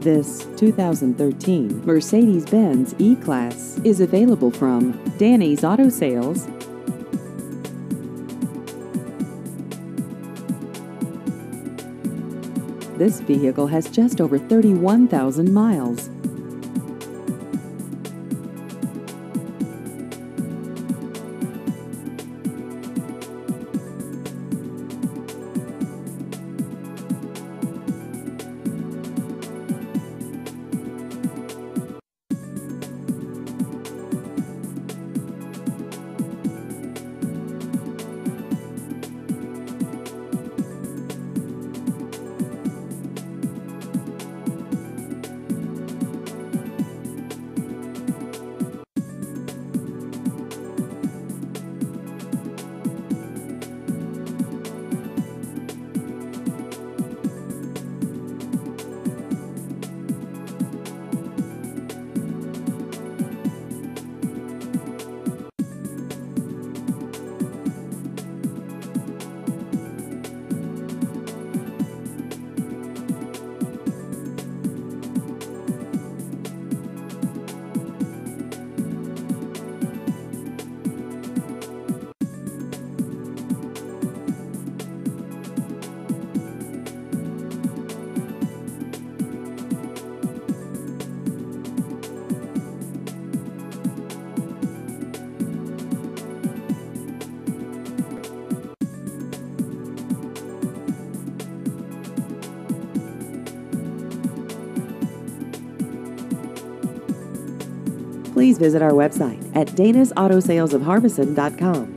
This 2013 Mercedes-Benz E-Class is available from Danny's Auto Sales. This vehicle has just over 31,000 miles. Please visit our website at danasautosalesofharbison.com.